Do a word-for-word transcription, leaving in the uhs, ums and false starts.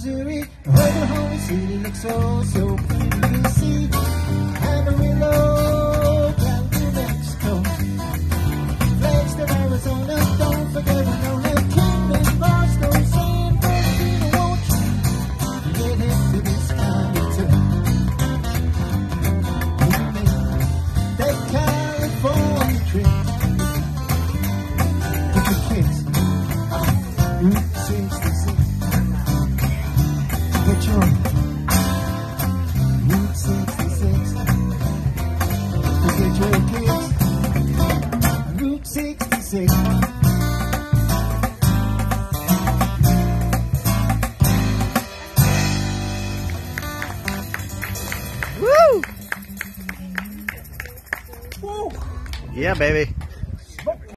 Missouri. Oklahoma City looks so, so plain to see. Amarillo, down to Mexico. Flagstaff, Arizona, don't forget Winona. Kingman, Barstow, San Bernardino, won't you get into this kind of tour? You make that California trip with the kids. Route sixty-six. Get your Route sixty-six. Get your kids. Route sixty-six. Woo! Woo! Yeah, baby.